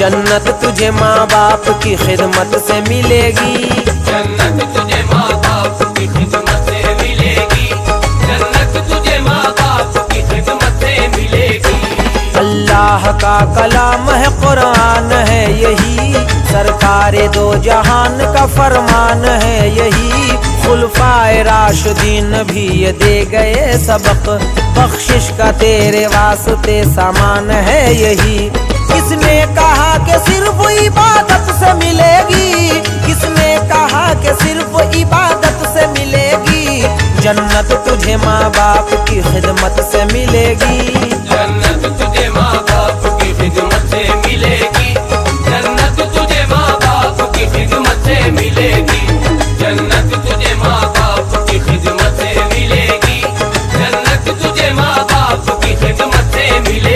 जन्नत तुझे माँ बाप की खिदमत से मिलेगी। जन्नत तुझे माँ बाप की खिदमत से मिलेगी। जन्नत तुझे माँ बाप की खिदमत से मिलेगी। अल्लाह का कलाम है, कुरान है यही, सरकारे दो जहान का फरमान है यही। खुलफाए राशिदीन भी ये दे गए सबक, बख्शिश का तेरे वास्ते सामान है यही। किसने कहा कि सिर्फ इबादत से मिलेगी, किसने कहा कि सिर्फ इबादत से मिलेगी। जन्नत तुझे माँ बाप की खिदमत से मिलेगी। जन्नत तुझे माँ बाप की खिदमत से मिलेगी। जन्नत तुझे माँ बाप की खिदमत से मिलेगी। जन्नत तुझे माँ बाप की खिदमत से मिलेगी। जन्नत तुझे माँ बाप की खिदमत से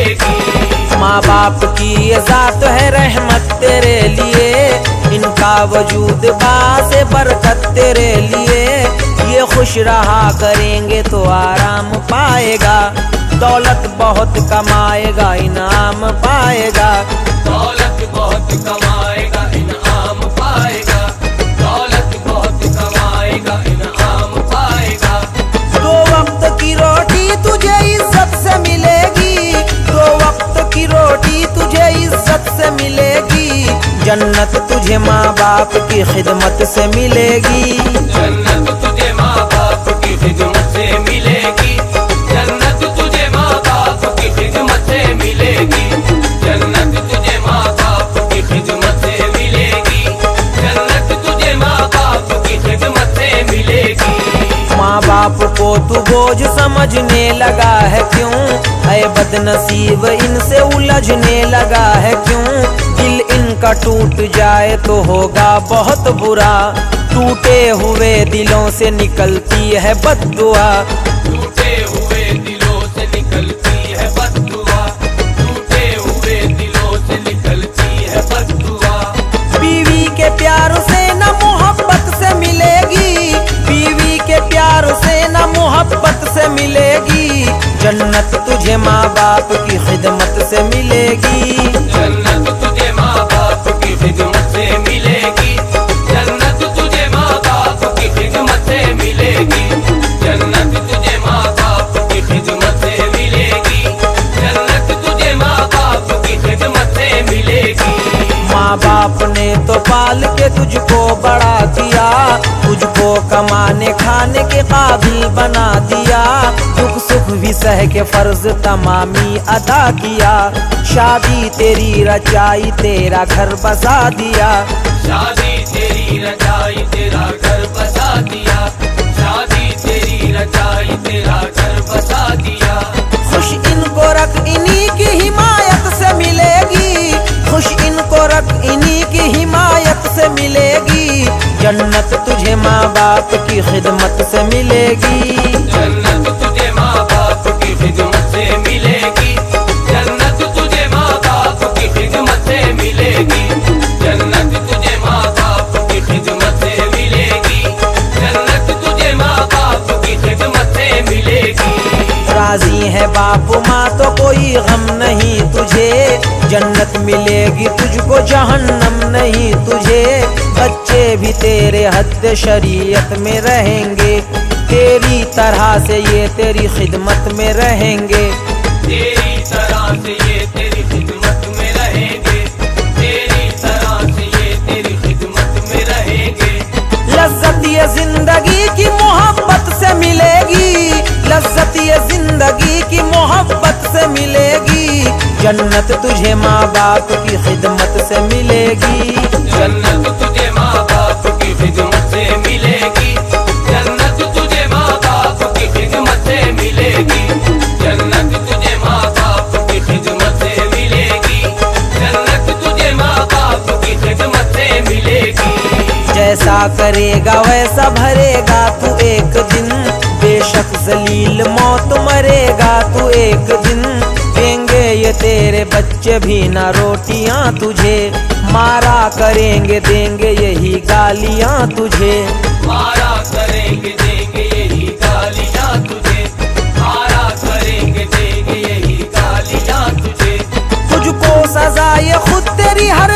मिलेगी। माँ बाप की ये जात है रहमत तेरे लिए, इनका वजूद बासे बरकत तेरे लिए। ये खुश रहा करेंगे तो आराम पाएगा, दौलत बहुत कमाएगा इनाम पाएगा। दौलत बहुत कमाएगा इनाम पाएगा। दौलत बहुत कमाएगा इनाम पाएगा। दो वक्त की रोटी तुझे इज्जत से मिलेगी, दो वक्त की रोटी तुझे इज्जत से मिलेगी। जन्नत तुझे माँ बाप की खिदमत से मिलेगी। जन्नत तुझे माँ बाप की खिदमत से मिलेगी। जन्नत तुझे माँ बाप की खिदमत से मिलेगी। जन्नत तुझे माँ बाप की खिदमत से मिलेगी। जन्नत तुझे माँ बाप की खिदमत से मिलेगी। माँ बाप को तू बोझ समझने लगा है क्यों, ऐ बदनसीब इनसे उलझने लगा है क्यों। दिल इनका टूट जाए तो होगा बहुत बुरा, टूटे हुए दिलों से निकलती है बद्दुआ। टूटे हुए दिलों से निकलती है बद्दुआ। टूटे हुए दिलों से निकलती है बद्दुआ। बीवी के प्यार से न मोहब्बत से मिलेगी, बीवी के प्यार से न मोहब्बत से मिलेगी। जन्नत तुझे माँ बाप की खिदमत से मिलेगी। जन्नत तुझे माँ बाप की खिदमत से मिलेगी। जन्नत तुझे माँ बाप की खिदमत से मिलेगी। जन्नत तुझे माँ बाप की खिदमत से मिलेगी। जन्नत तुझे माँ बाप की खिदमत से मिलेगी। माँ बाप ने तो पाल के तुझको बड़ा किया, तुझको कमाने खाने के काबिल बना दिया। दुख सुख भी सह के फर्ज तमामी अदा किया, शादी तेरी रचाई तेरा घर बसा दिया। शादी तेरी रचाई तेरा घर बसा दिया। शादी तेरी रचाई तेरा घर बसा दिया। खुश इनको रख इन्हीं की हिमायत से मिलेगी, खुश इनको रख इन्हीं की हिमायत से मिलेगी। जन्नत तुझे माँ बाप की खिदमत से मिलेगी। जन्नत तुझे माँ बाप की खिदमत से मिलेगी। जन्नत तुझे माँ बाप की खिदमत से मिलेगी। जन्नत तुझे माँ बाप की खिदमत से मिलेगी। जन्नत तुझे माँ बाप की खिदमत से मिलेगी। राजी है बाप माँ तो कोई गम नहीं तुझे, जन्नत मिलेगी तुझको जहन्नम नहीं तुझे। बच्चे भी तेरे हद शरीयत में रहेंगे, तेरी तरह से ये तेरी खिदमत में रहेंगे। तेरी तरह से ये तेरी खिदमत में रहेंगे। तेरी तरह से ये तेरी खिदमत में रहेंगे। लज्जत ये जिंदगी की मोहब्बत से मिलेगी, लज्जत ये जिंदगी की मोहब्बत से मिलेगी। जन्नत तुझे माँ बाप की खिदमत से मिलेगी। जन्नत तुझे माँ बाप की खिदमत से मिलेगी। जन्नत तुझे माँ बाप की खिदमत से मिलेगी। जन्नत तुझे माँ बाप की खिदमत से मिलेगी। जन्नत तुझे माँ बाप की खिदमत से मिलेगी। जैसा करेगा वैसा भरेगा तू एक दिन, बेशक जलील मौत मरेगा तू एक दिन। देंगे ये तेरे बच्चे भी ना रोटियां तुझे, मारा करेंगे देंगे यही गालियां तुझे। मारा करेंगे देंगे यही गालियां तुझे। मारा करेंगे देंगे यही गालियां तुझे। तुझको सजा ये खुद तेरी हर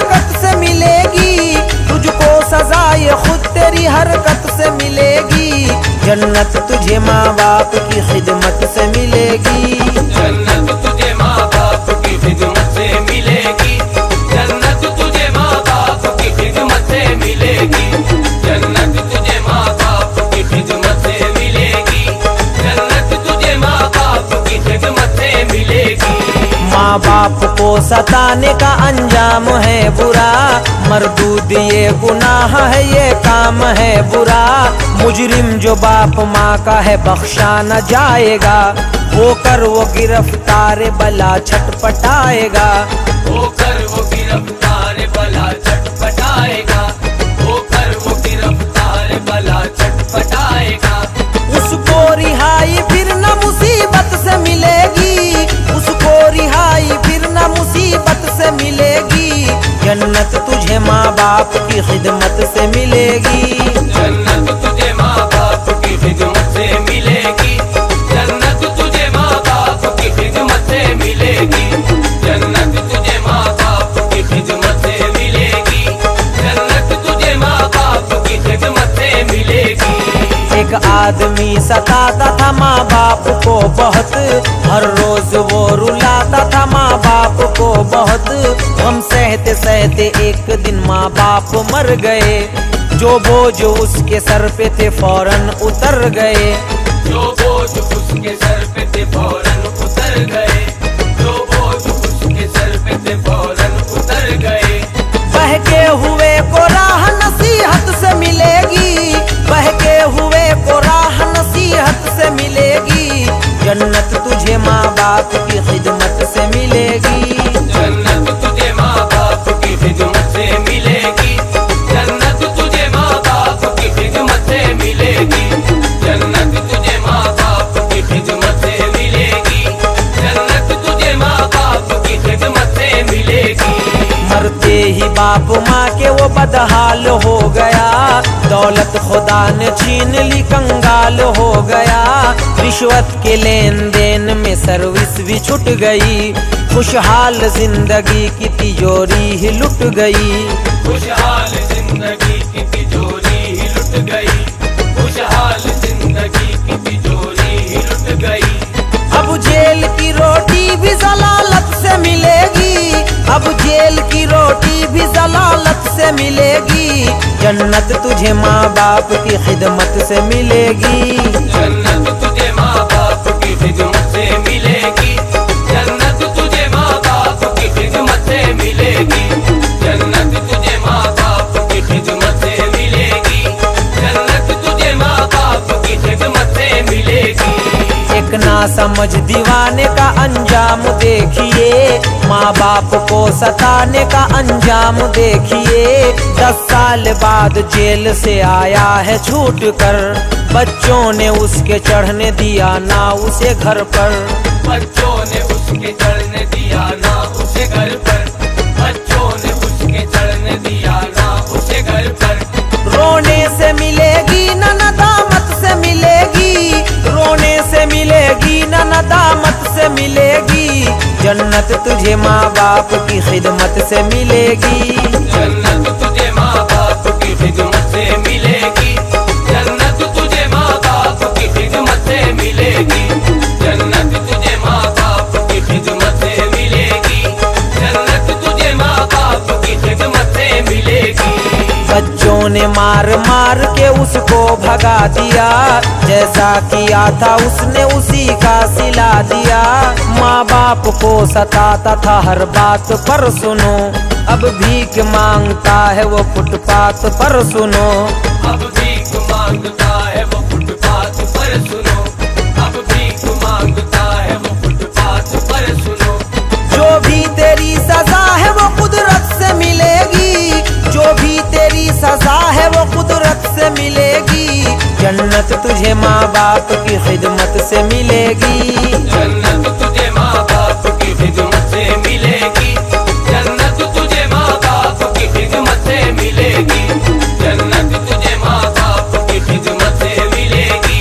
हरकत से मिलेगी। जन्नत तुझे माँ बाप की खिदमत से मिलेगी। जन्नत तुझे माँ बाप की खिदमत से मिलेगी। जन्नत तुझे माँ बाप की खिदमत से मिलेगी। जन्नत तुझे माँ बाप की खिदमत से मिलेगी। जन्नत तुझे माँ बाप की खिदमत से मिलेगी। माँ बाप को सताने का अंजाम है बुरा, मरदूद ये गुनाह है, ये काम है बुरा। मुजरिम जो बाप माँ का है बख्शा न जाएगा, होकर वो गिरफ्तार बला छटपटाएगा। होकर वो गिरफ्तार बला छटपटाएगा। होकर वो गिरफ्तार बला छटपटाएगा। उसको रिहाई फिर न मुसीबत से मिलेगी। उसको रिहाई फिर न मुसीबत से मिलेगी। जन्नत तुझे माँ बाप की खिदमत से मिलेगी। जन्नत तुझे माँ बाप की खिदमत से मिलेगी। जन्नत तुझे माँ बाप की खिदमत से मिलेगी। जन्नत तुझे माँ बाप की खिदमत से मिलेगी। जन्नत तुझे माँ बाप की खिदमत से मिलेगी। एक आदमी सताता था माँ बाप को बहुत, हर रोज वो रुलाता था माँ बाप को बहुत। हम सहते सहते एक दिन माँ बाप मर गए, जो बोझ उसके सर पे थे फौरन उतर गए। जो बोझ उसके सर पे थे फौरन उतर गए। जो बोझ उसके सर पे थे फौरन उतर गए। बहके हुए को राह नसीहत से मिलेगी। बहके हुए को राह नसीहत से मिलेगी। जन्नत तुझे माँ बाप की खिदमत से मिलेगी। जन्नत तुझे माँ बाप की खिदमत से मिलेगी। जन्नत तुझे माँ बाप की खिदमत से मिलेगी। जन्नत तुझे माँ बाप की खिदमत से मिलेगी। जन्नत तुझे माँ बाप की खिदमत से मिलेगी। मरते ही बाप माँ के वो बदहाल हो गया, दौलत खुदा ने छीन ली कंगाल हो गया। रिश्वत के लेन देन में सर्विस भी छूट गई, खुशहाल जिंदगी की तिजोरी ही लुट गई। खुशहाल जिंदगी की तिजोरी ही लुट गई। खुशहाल जिंदगी की तिजोरी ही लुट गई। अब जेल की रोटी भी जलालत से मिलेगी। अब जेल की रोटी भी जलालत से मिलेगी। जन्नत तुझे माँ बाप की खिदमत से मिलेगी। जन्नत तुझे माँ बाप की खिदमत से मिलेगी। जन्नत तुझे माँ बाप की खिदमत से मिलेगी। जन्नत तुझे माँ बाप की खिदमत से मिलेगी। जन्नत तुझे माँ बाप की खिदमत से मिलेगी। एक ना समझ दीवाने का अंजाम देखिए, माँ बाप को सताने का अंजाम देखिए। 10 साल बाद जेल से आया है छूट कर, बच्चों ने उसके चढ़ने दिया ना उसे घर पर। बच्चों ने उसके चढ़ने दिया ना उसे घर पर। बच्चों ने उसके चढ़ने दिया ना उसे घर पर। रोने से मिलेगी न नदामत से मिलेगी। रोने से मिलेगी न नदामत से मिलेगी। जन्नत तुझे माँ बाप की खिदमत से मिलेगी। जन्नत तुझे माँ बाप की खिदमत से मिलेगी। जन्नत तुझे माँ बाप की खिदमत से मिलेगी। जन्नत तुझे माँ बाप की खिदमत से मिलेगी। जन्नत तुझे माँ बाप की खिदमत से मिलेगी। बच्चों ने मार मार के उसको भगा दिया, जैसा किया था उसने उसी का सिला दिया। माँ बाप को सताता था हर बात पर सुनो, अब भीख मांगता है वो फुटपाथ पर सुनो। अब भीख मांगता है वो फुटपाथ पर सुनो। अब भीख मांगता है वो फुटपाथ पर सुनो। जो भी तेरी सजा है वो कुदरत से मिलेगी। जो भी तेरी सजा है वो कुदरत से मिलेगी। जन्नत तुझे माँ बाप की खिदमत से मिलेगी। जन्नत तुझे माँ बाप की खिदमत से मिलेगी। जन्नत तुझे माँ बाप की खिदमत से मिलेगी। जन्नत तुझे माँ बाप की खिदमत से मिलेगी।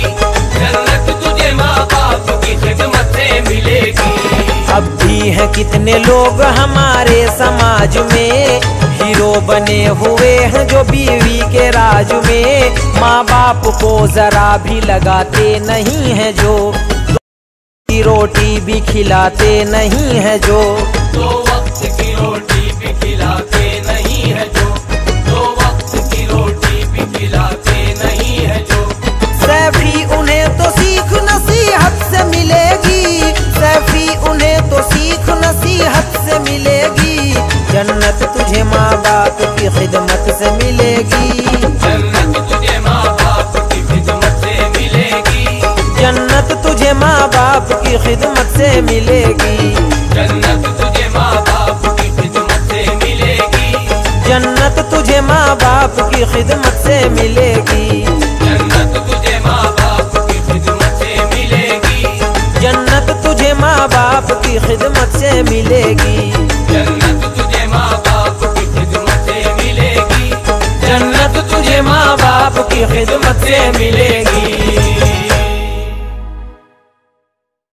जन्नत तुझे माँ बाप की खिदमत से मिलेगी। अब भी हैं कितने लोग हमारे समाज में, हीरो बने हुए हैं जो बीवी के राज में, माँ बाप को जरा भी लगाते नहीं हैं जो, की रोटी भी खिलाते नहीं है जो, दो वक्त की रोटी भी खिलाते नहीं है जो, दो वक्त की रोटी भी खिलाते नहीं है जो। सैफी उन्हें तो सीख नसीहत से मिलेगी, सैफी उन्हें तो सीख नसीहत से मिलेगी, जन्नत तुझे माँ बाप की खिदमत से मिलेगी, जन्नत तुझे माँ बाप की खिदमत से मिलेगी, जन्नत तुझे माँ बाप की खिदमत से मिलेगी, जन्नत तुझे माँ बाप की खिदमत से मिलेगी, जन्नत तुझे माँ बाप की खिदमत से मिलेगी, जन्नत तुझे माँ बाप की खिदमत से मिलेगी, जन्नत तुझे माँ बाप की खिदमत से मिलेगी, जन्नत तुझे माँ बाप की खिदमत से मिलेगी, जन्नत तुझे माँ बाप की खिदमत से मिलेगी।